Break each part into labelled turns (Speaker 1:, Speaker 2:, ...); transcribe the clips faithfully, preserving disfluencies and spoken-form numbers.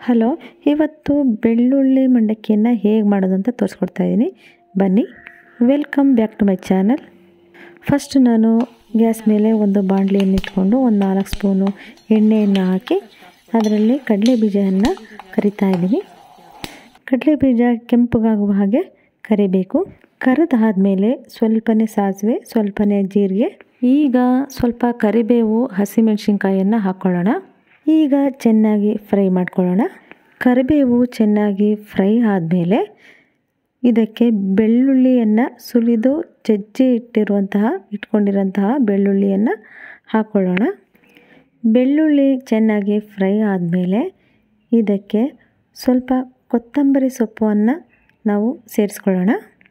Speaker 1: Hello, ಇವತ್ತು ಬೆಳ್ಳುಳ್ಳಿ ಮಂಡಕ್ಕಿಯನ್ನು ಹೇಗೆ ಮಾಡೋದು ಅಂತ ತೋರಿಸ್ಕೊಡ್ತಾ ಇದ್ದೀನಿ. ಬನ್ನಿ. Welcome back to my channel. First ನಾನು ಗ್ಯಾಸ್ ಮೇಲೆ ಒಂದು ಬಾಣಲೆಯನ್ನು ಇಟ್ಕೊಂಡು ಒಂದು ನಾಲ್ಕು ಸ್ಪೂನು ಎಣ್ಣೆಯನ್ನು ಹಾಕಿ ಅದರಲ್ಲಿ ಕಡಲೆ ಬೀಜವನ್ನು ಕರಿತಾ ಇದ್ದೀನಿ. ಕಡಲೆ ಬೀಜ ಕೆಂಪಗಾಗುವ ಹಾಗೆ ಕರಿಬೇಕು. ಕರಿದಾದ್ಮೇಲೆ ಸ್ವಲ್ಪನೇ ಸಾಸಿವೆ, ಸ್ವಲ್ಪನೇ ಜೀರಿಗೆ, ಈಗ ಸ್ವಲ್ಪ ಕರಿಬೇವು, ಹಸಿಮೆಣಸಿನ್ಕಾಯನ್ನು ಹಾಕ್ಕೊಳ್ಳೋಣ. ಈಗ ಚೆನ್ನಾಗಿ ಫ್ರೈ ಮಾಡ್ಕೊಳ್ಳೋಣ. ಕರಿಬೇವು ಚೆನ್ನಾಗಿ ಫ್ರೈ ಆದಮೇಲೆ ಇದಕ್ಕೆ ಬೆಳ್ಳುಳ್ಳಿಯನ್ನು ಸುಲಿದು ಜಜ್ಜಿ ಇಟ್ಟಿರುವಂತಹ ಇಟ್ಕೊಂಡಿರುವಂತಹ ಬೆಳ್ಳುಳ್ಳಿಯನ್ನು ಹಾಕ್ಕೊಳ್ಳೋಣ. ಬೆಳ್ಳುಳ್ಳಿ ಚೆನ್ನಾಗಿ ಫ್ರೈ ಆದಮೇಲೆ ಇದಕ್ಕೆ ಸ್ವಲ್ಪ ಕೊತ್ತಂಬರಿ ಸೊಪ್ಪನ್ನು ನಾವು ಸೇರಿಸ್ಕೊಳ್ಳೋಣ.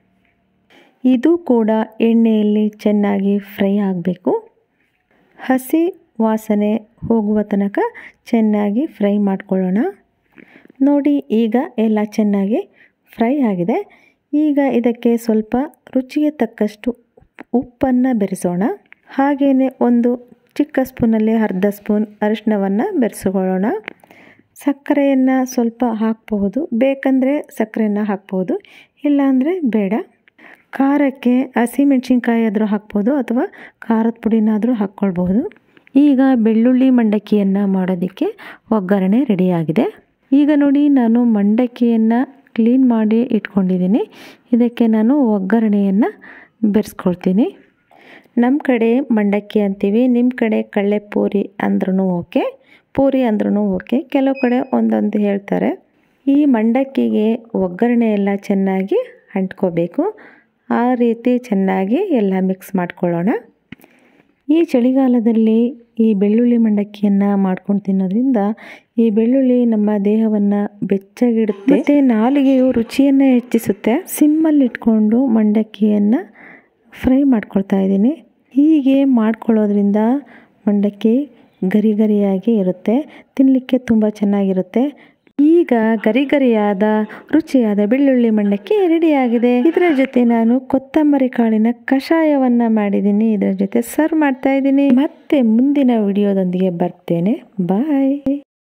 Speaker 1: ಇದು ಕೂಡ ಎಣ್ಣೆಯಲ್ಲಿ ಚೆನ್ನಾಗಿ ಫ್ರೈ ಆಗಬೇಕು. ಹಸಿ ವಾಸನೆ ಹೋಗುವ ತನಕ ಚೆನ್ನಾಗಿ ಫ್ರೈ ಮಾಡ್ಕೊಳ್ಳೋಣ. ನೋಡಿ, ಈಗ ಎಲ್ಲ ಚೆನ್ನಾಗಿ ಫ್ರೈ ಆಗಿದೆ. ಈಗ ಇದಕ್ಕೆ ಸ್ವಲ್ಪ ರುಚಿಗೆ ತಕ್ಕಷ್ಟು ಉಪ್ಪನ್ನು ಬೆರೆಸೋಣ. ಹಾಗೆಯೇ ಒಂದು ಚಿಕ್ಕ ಸ್ಪೂನಲ್ಲಿ ಅರ್ಧ ಸ್ಪೂನ್ ಅರಿಶಿಣವನ್ನು ಬೆರೆಸ್ಕೊಳ್ಳೋಣ. ಸಕ್ಕರೆಯನ್ನು ಸ್ವಲ್ಪ ಹಾಕಬಹುದು, ಬೇಕಂದರೆ ಸಕ್ಕರೆಯನ್ನು ಹಾಕ್ಬೋದು, ಇಲ್ಲಾಂದರೆ ಬೇಡ. ಖಾರಕ್ಕೆ ಹಸಿಮೆಣಸಿನ್ಕಾಯಿ ಆದರೂ ಹಾಕ್ಬೋದು ಅಥವಾ ಖಾರದ ಪುಡಿನಾದರೂ ಹಾಕ್ಕೊಳ್ಬಹುದು. ಈಗ ಬೆಳ್ಳುಳ್ಳಿ ಮಂಡಕ್ಕಿಯನ್ನು ಮಾಡೋದಕ್ಕೆ ಒಗ್ಗರಣೆ ರೆಡಿಯಾಗಿದೆ. ಈಗ ನೋಡಿ, ನಾನು ಮಂಡಕ್ಕಿಯನ್ನು ಕ್ಲೀನ್ ಮಾಡಿ ಇಟ್ಕೊಂಡಿದ್ದೀನಿ. ಇದಕ್ಕೆ ನಾನು ಒಗ್ಗರಣೆಯನ್ನು ಬೆರೆಸ್ಕೊಳ್ತೀನಿ. ನಮ್ಮ ಕಡೆ ಮಂಡಕ್ಕಿ ಅಂತೀವಿ, ನಿಮ್ಮ ಕಡೆ ಕಳ್ಳೆ ಪೂರಿ ಅಂದ್ರೂ ಓಕೆ, ಪೂರಿ ಅಂದ್ರೂ ಓಕೆ, ಕೆಲವು ಕಡೆ ಒಂದೊಂದು ಹೇಳ್ತಾರೆ. ಈ ಮಂಡಕ್ಕಿಗೆ ಒಗ್ಗರಣೆ ಎಲ್ಲ ಚೆನ್ನಾಗಿ ಅಂಟ್ಕೋಬೇಕು. ಆ ರೀತಿ ಚೆನ್ನಾಗಿ ಎಲ್ಲ ಮಿಕ್ಸ್ ಮಾಡ್ಕೊಳ್ಳೋಣ. ಈ ಚಳಿಗಾಲದಲ್ಲಿ ಈ ಬೆಳ್ಳುಳ್ಳಿ ಮಂಡಕ್ಕಿಯನ್ನು ಮಾಡ್ಕೊಂಡು ತಿನ್ನೋದ್ರಿಂದ ಈ ಬೆಳ್ಳುಳ್ಳಿ ನಮ್ಮ ದೇಹವನ್ನು ಬೆಚ್ಚಗಿಡುತ್ತೆ ಮತ್ತು ನಾಲಿಗೆಯು ರುಚಿಯನ್ನು ಹೆಚ್ಚಿಸುತ್ತೆ. ಸಿಮ್ಮಲ್ಲಿ ಇಟ್ಕೊಂಡು ಮಂಡಕ್ಕಿಯನ್ನು ಫ್ರೈ ಮಾಡ್ಕೊಳ್ತಾ ಇದ್ದೀನಿ. ಹೀಗೆ ಮಾಡ್ಕೊಳ್ಳೋದ್ರಿಂದ ಮಂಡಕ್ಕಿ ಗರಿ ಗರಿಯಾಗಿ ಇರುತ್ತೆ, ತಿನ್ನಲಿಕ್ಕೆ ತುಂಬ ಚೆನ್ನಾಗಿರುತ್ತೆ. ಈಗ ಗರಿ ಗರಿಯಾದ ರುಚಿಯಾದ ಬೆಳ್ಳುಳ್ಳಿ ಮಂಡಕ್ಕಿ ರೆಡಿಯಾಗಿದೆ. ಇದರ ಜೊತೆ ನಾನು ಕೊತ್ತಂಬರಿ ಕಾಳಿನ ಕಷಾಯವನ್ನು ಮಾಡಿದ್ದೀನಿ. ಇದರ ಜೊತೆ ಸರ್ವ್ ಮಾಡ್ತಾ ಇದ್ದೀನಿ. ಮತ್ತೆ ಮುಂದಿನ ವಿಡಿಯೋದೊಂದಿಗೆ ಬರ್ತೇನೆ. ಬಾಯ್.